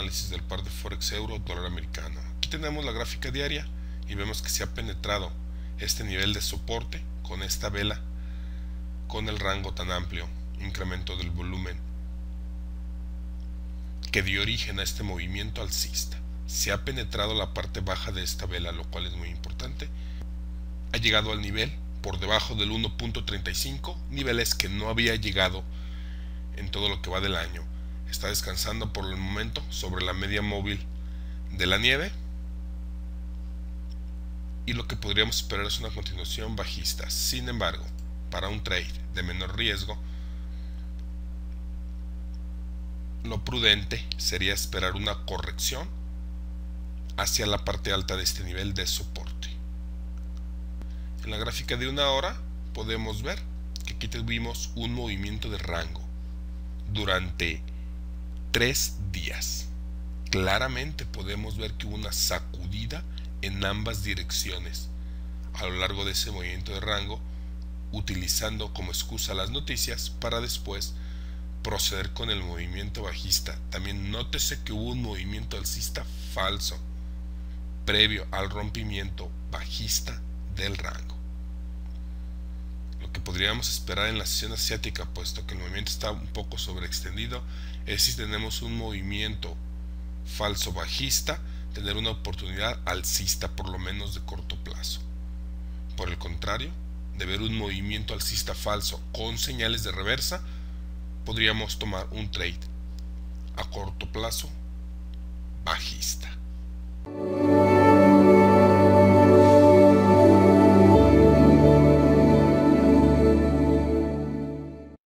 análisis del par de Forex euro dólar americano. Aquí tenemos la gráfica diaria y vemos que se ha penetrado este nivel de soporte con esta vela con el rango tan amplio, incremento del volumen que dio origen a este movimiento alcista. Se ha penetrado la parte baja de esta vela, lo cual es muy importante. Ha llegado al nivel por debajo del 1.35, niveles que no había llegado en todo lo que va del año. Está descansando por el momento sobre la media móvil de la nieve y lo que podríamos esperar es una continuación bajista. Sin embargo, para un trade de menor riesgo, lo prudente sería esperar una corrección hacia la parte alta de este nivel de soporte. En la gráfica de una hora podemos ver que aquí tuvimos un movimiento de rango durante 3 días. Claramente podemos ver que hubo una sacudida en ambas direcciones a lo largo de ese movimiento de rango, utilizando como excusa las noticias para después proceder con el movimiento bajista. También nótese que hubo un movimiento alcista falso previo al rompimiento bajista del rango. Lo que podríamos esperar en la sesión asiática, puesto que el movimiento está un poco sobreextendido, es si tenemos un movimiento falso bajista, tener una oportunidad alcista por lo menos de corto plazo. Por el contrario, de ver un movimiento alcista falso con señales de reversa, podríamos tomar un trade a corto plazo bajista.